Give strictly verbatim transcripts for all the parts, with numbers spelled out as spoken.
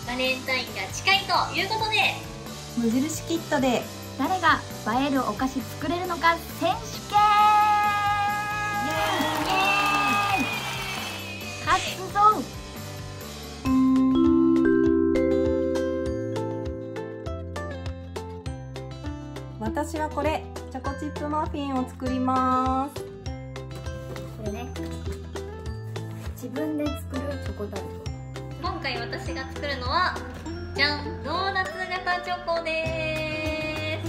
バレンタインが近いということで、 無印キットで誰が映えるお菓子作れるのか選手権。イエーイ勝つぞ。 私はこれチョコチップマフィンを作ります。 これね、自分で作るチョコタルト。 今回私が作るのはじゃん、ドーナツ型チョコです。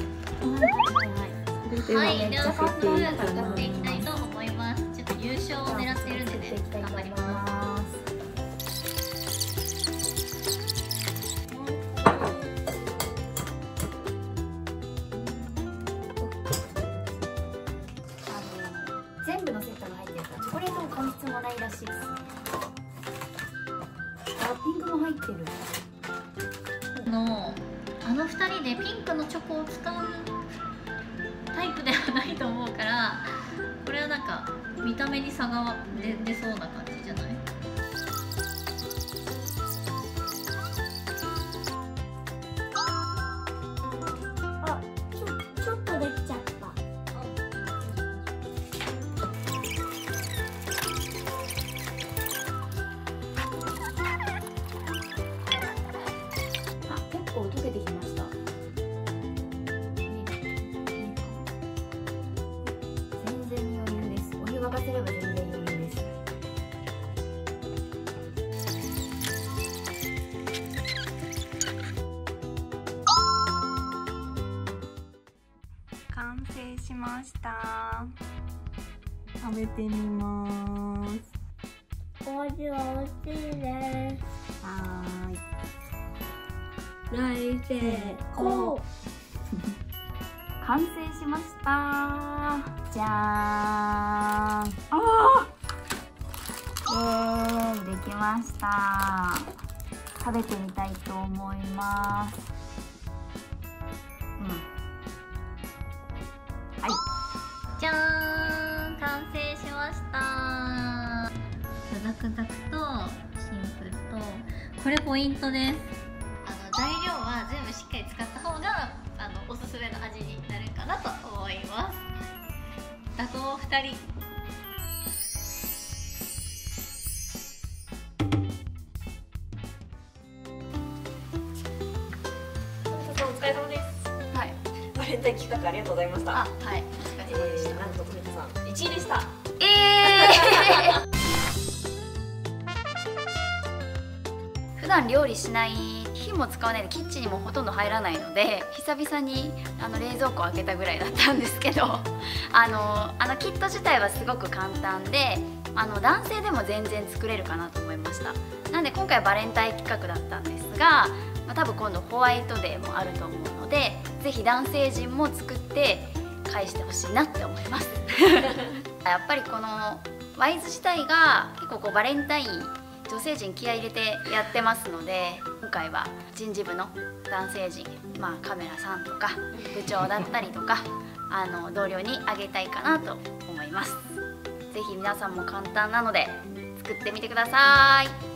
はい、では早速作っていきたいと思います。ちょっと優勝を狙っているんでね、頑張ります。 全部のセットが入ってるからチョコレートを買う必要もないらしいですね。あ、ピンクも入ってる。 のあのふたりでピンクのチョコを使うタイプではないと思うから、これはなんか見た目に差が出出そうな感じじゃない？ あ、ちょ、ちょっとできちゃった。結構溶けてきました。全然余裕です。お湯沸かせれば全然余裕です。 完成しました。食べてみます。 お味は美味しいです。 はーい。 大成功。完成しました。じゃーん。あー、イエーイ、できました。食べてみたいと思います。うん。はい。 じゃーん、完成しました。ザクザクとシンプルと、これポイントです。材料は全部しっかり使った方があのおすすめの味になるかなと思います。打倒ふたり。 お疲れ様です。 はい。 バレンタイン企画ありがとうございました。 あ、はい。お疲れ様でした。 えー、なんと富田さんいちいでした。 えー普段料理しない、火も使わないでキッチンにもほとんど入らないので、久々にあの冷蔵庫を開けたぐらいだったんですけど、あのあのキット自体はすごく簡単で、あの男性でも全然作れるかなと思いました。なんで今回はバレンタイン企画だったんですが、まあ、多分今度ホワイトデーもあると思うので、ぜひ男性陣も作って返してほしいなって思いますやっぱりこのワイズ自体が結構こうバレンタイン女性陣気合い入れてやってますので、今回は人事部の男性陣、まあ、カメラさんとか部長だったりとかあの同僚にあげたいかなと思います。ぜひ皆さんも簡単なので作ってみてください。